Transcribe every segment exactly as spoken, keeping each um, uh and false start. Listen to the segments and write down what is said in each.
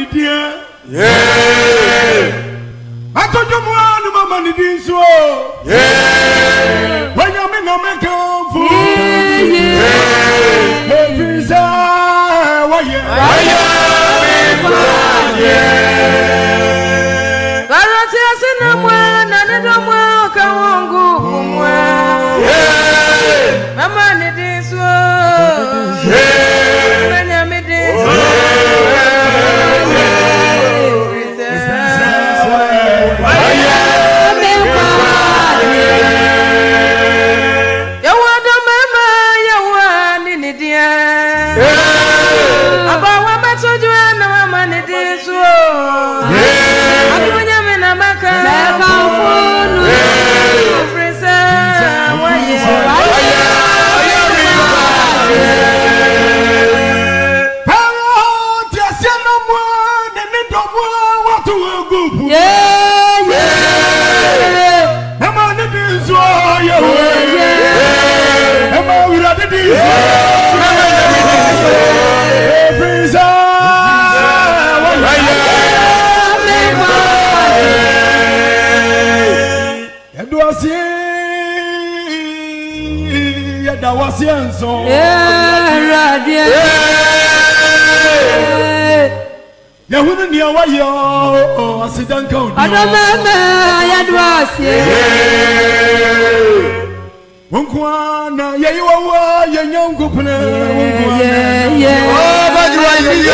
dear. I told you one mama ni dinso. Yeah. When you mean no make up for. Yeah. Visa. Why ya? Why ya? Yeah. Karoti asina mwana nendo mwaka wangu mwa. Yeah. Mama ni dinso. Yeah. When you mean dinso. Ya wunu ni awa yo asidan kan. Adamama ya duase. Wonkwa na ye yi wawa ye nyango pna wonkwa. Yeah. Oh bajwa ye.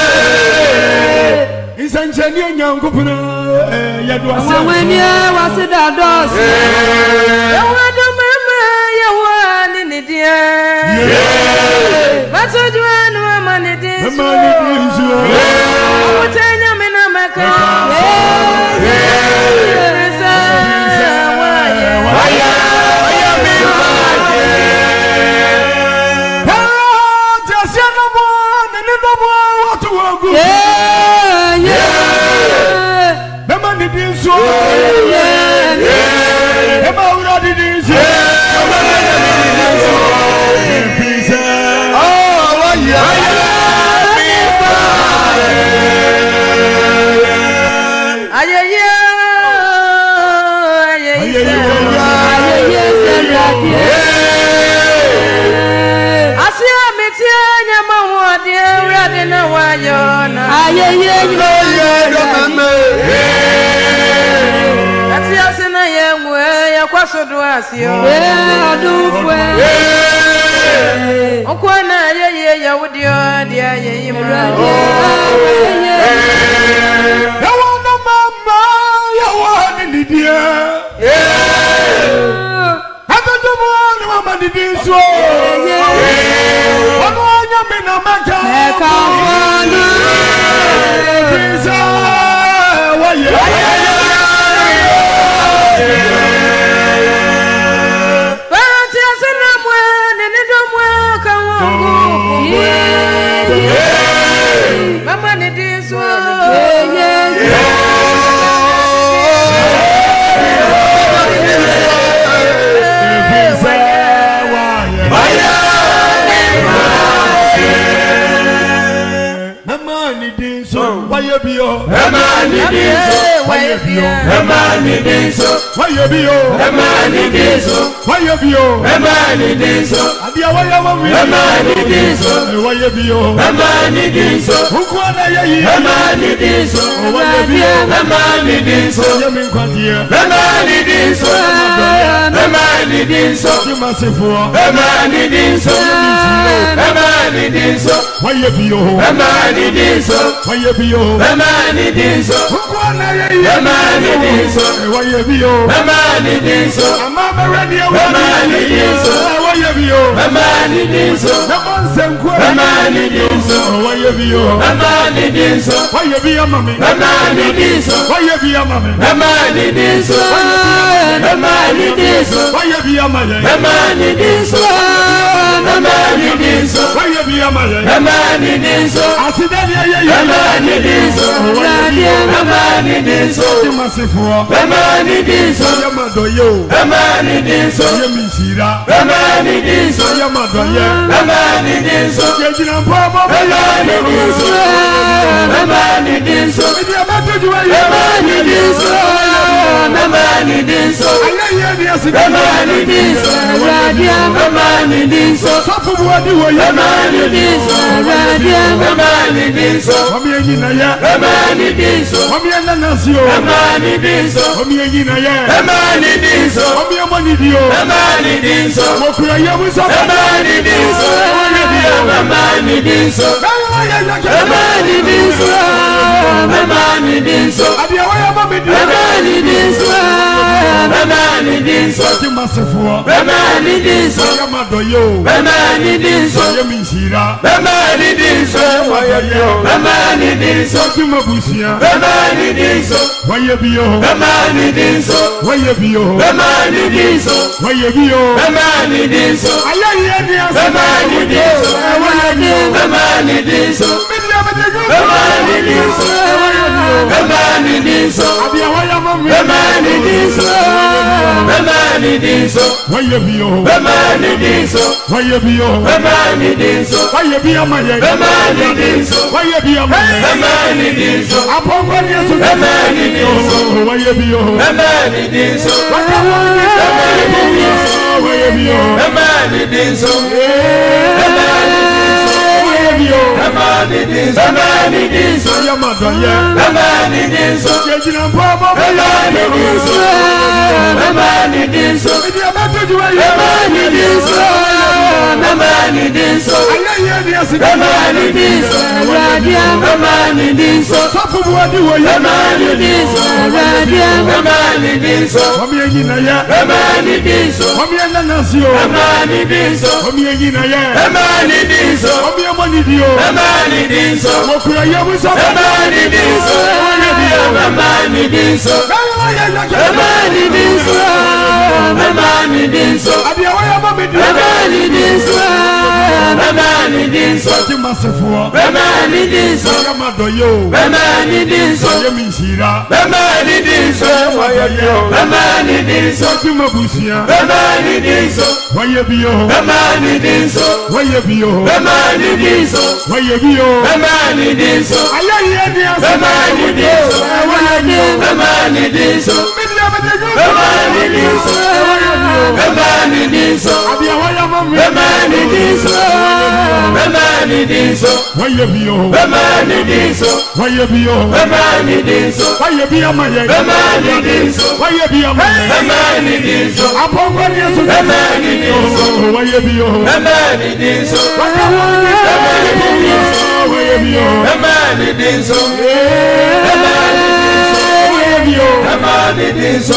Isanche ni nyango pna ya duase. Wani wasida dose. Ya wadamama ya wani ni dia. Yeah. Batojwa no mama dia. Mama ni dia. Utenya mina maka. Yeah. Waya. Waya mi waje. Ha, jasia no mo, nene no mo watu wangu. Yeah, yeah. Mama ni dinso. Yeah, yeah. Mama ura di dinso. Mama ni dinso. Pizza. Oh, waya. Why you be yo? Emani dinso. Why you be yo? Emani dinso. Adia why you want me? Emani dinso. Why you be yo? Emani dinso. Ukwana ya yi. Emani dinso. Why you be yo? Emani dinso. Yemi kwantia. Emani dinso. Emani dinso. Kimasefo. Emani dinso. Emani dinso. Why you be yo? Emani dinso. Why you be yo? Emani dinso. Ukwana ya yi. Emani dinso. Why you be yo? Emani dinso. Amama ready ya Emani dinso. Why you be yo? Emani dinso. Namonse nkwe. Emani dinso. Why you be yo? Emani dinso. Why you be ya mami? Emani dinso. Why you be ya mami? Emani dinso. Emani dinso. Why you be ya mami? Emani dinso. Amani dinso. Why be a man? Amani dinso. Asidani ya Amani dinso. Amani dinso. Masifo. Amani dinso. Yamadoyo. Amani dinso. Yamisira. Amani dinso. Yamadoye. Amani dinso. Yejina mpomo. Amani dinso. Amani dinso. Amani dinso. Amani dinso. Amani dinso. Amani dinso. Amani dinso. Amani dinso. Omi egina ya. Amani dinso. Omi enanasio. Amani dinso. Omi egina ya. Amani dinso. Omi amonidio. Amani dinso. Mokura yemusa. Amani dinso. Amani dinso. Amani dinso. Amani dinso. Adiawaya mamidi. Amani dinso. Amani dinso. Masifo. Amani dinso. Yamadoyo. Amani dinso. Yamisira. Amani dinso. Amani dinso. Mabusia. Amani dinso. Wayebio. Amani dinso. Wayebio. Amani dinso. Wayebio. Amani dinso. Ayayedi asa. Amani dinso. Amani dinso. Amani dinso. Amani dinso. Adiawaya mami. Amani dinso. Amani dinso. Wayebio. Amani dinso. Wayebio. Amani dinso. Wayebia maye. Amani dinso. Wayebia maye. Amani dinso. Apongo yesu. Amani dinso. Wayebio. Amani dinso. Amani dinso. Wayebio. Amani dinso. Amani dinso. Wayebio. Amani dinso. Amani dinso. Yamadoye. Amani dinso. Yejina mpomo. Amani dinso. Amani dinso. Amani dinso. Amani dinso. Ayayedi asa. Amani dinso. Amani dinso. Safubuadi woye. Amani dinso. Amani dinso. Omi egina ya. Amani dinso. Omi enanasio. Amani dinso. Omi egina ya. Amani dinso. Omi amonidio. Amani dinso. Mokura yemusa. Amani dinso. Amani dinso. Amani dinso. Amani dinso. Adiawaya mamidi. Amani dinso. Amani dinso. Masifo. Amani dinso. Yamadoyo. Amani dinso. Yamisira. Amani dinso. Amani dinso. Mabusia. Amani dinso. Wayebio. Amani dinso. Wayebio. Amani dinso. Wayebio. Amani dinso. Ayayedi asa. Amani dinso. Amani dinso. Amani dinso. Amani dinso. Adiawaya mami. Amani dinso. Amani dinso. Wayebio. Amani dinso. Wayebio. Amani dinso. Wayebia maye. Amani dinso. Wayebia maye. Amani dinso. Apongo yesu. Amani dinso. Wayebio. Amani dinso. Amani dinso. Wayebio. Amani dinso. Wayebio. Amani dinso.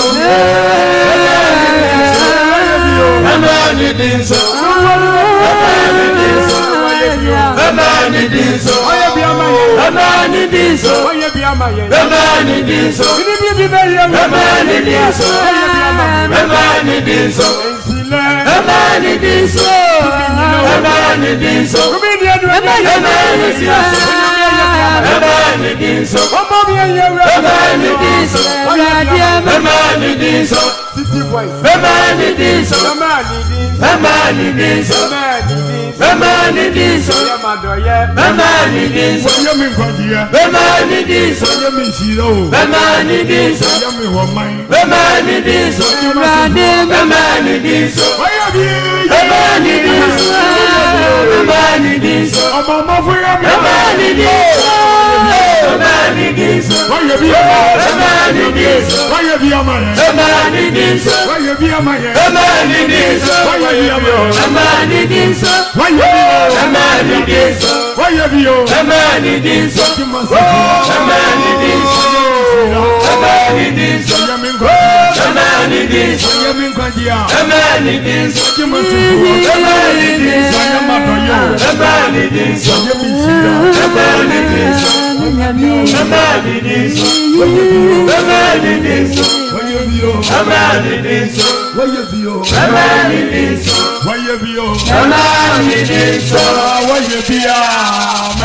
Amani dinso. Amani dinso. Amani dinso. Wayebia maye. Amani dinso. Wayebia maye. Amani dinso. Amani dinso. Amani dinso. Amani dinso. Amani dinso. Amani dinso. Amani dinso. Amani dinso. Amani dinso. City boys. Amani dinso. Amani dinso. Amani dinso. Amani dinso. Yamadoye. Amani dinso. Yami nkwajiya. Amani dinso. Yami nshiro. Amani dinso. Yami wamai. Amani dinso. Amani dinso. Wayebi. Amani dinso. Amani dinso. Ọmọ ọmọ fún yami. Amani dinso. Amani dinso. Wayebi ama. Amani dinso. Wayebi ama yẹ. Amani dinso. Wayebi ama yẹ. Amani dinso. Wayebi ama yẹ. Amani dinso. Wayebi o. Amani dinso. Wayebi o. Amani dinso. Amani dinso. Amani dinso. Yami nkwajiya. Amani dinso. Yami nkwajiya. Amani dinso. Amani dinso. Yamadoye. Amani dinso. Yami nshiro. Amani dinso. Amani dinso. Amani dinso. Wayebi o. Amani dinso. Wayebi o. Amani dinso. Why you be oh? Mama ni dinso. Why you be ah?